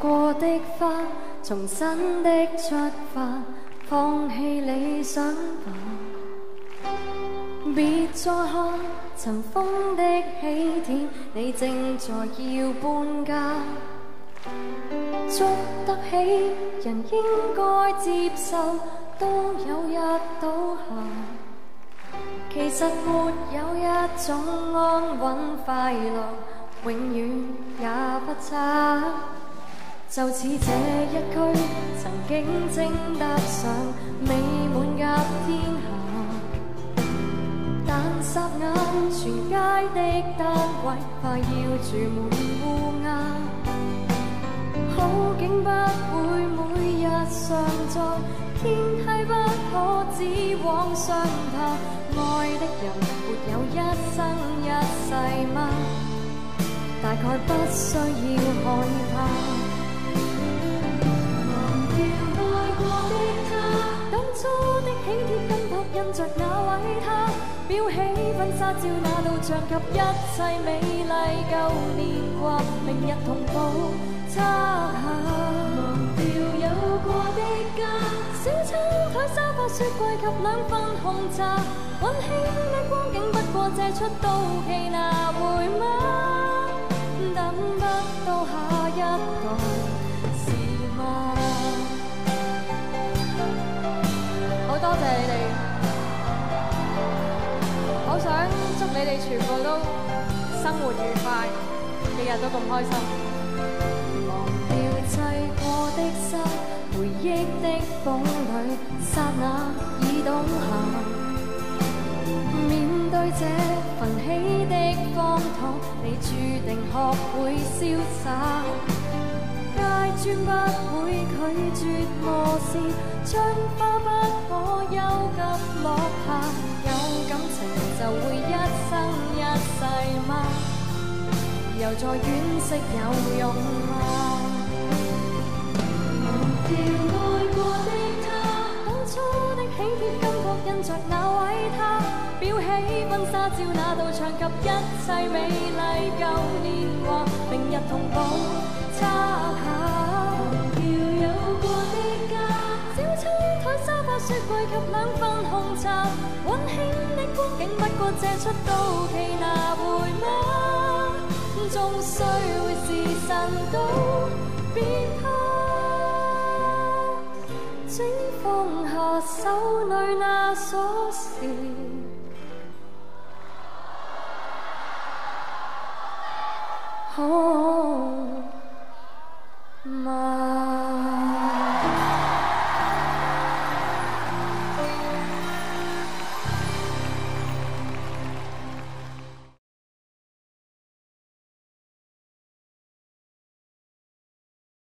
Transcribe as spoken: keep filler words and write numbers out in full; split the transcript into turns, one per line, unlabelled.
過的花，重新的出發，放棄理想吧。別再看塵封的起點，你正在要搬家。捉得起人應該接受，都有日倒下。其實沒有一種安穩快樂，永遠也不差。就似這一區曾經稱得上美滿甲天下，但霎眼全街的單位快要住滿烏鴉。好景不會每日常在，天梯不可只往上爬。愛的人沒有一生一世嗎？大概不需要害怕。當初的喜帖金箔印着那位他，裱起婚紗照那道像及一切美麗舊年華，明日同步擦下。忘掉有過的家，小餐台沙發雪櫃及兩份紅茶，溫馨的光景不過借出到期拿回嗎？等不到下一代是嗎？好多謝你哋，好想祝你哋全部都生活愉快，日日都咁開心。忘掉砌過的沙，回憶的風裏，剎那已冬夏。面對這焚起的荒土，你注定學會瀟灑。街磚不會拒絕磨蝕，春花不可憂急落下。有感情就會一生一世嗎？又再惋惜有用嗎？忘掉愛過的他，當初的喜帖金箔印着那位他，裱起婚紗照那道牆及一切美麗舊年華，明日同步擦下。忘掉有過的家，小餐台沙發雪櫃及兩份紅茶，溫馨的光景不過借出到期拿回嗎？終須會是神都別怕，請放下手裏那鎖匙。Oh, my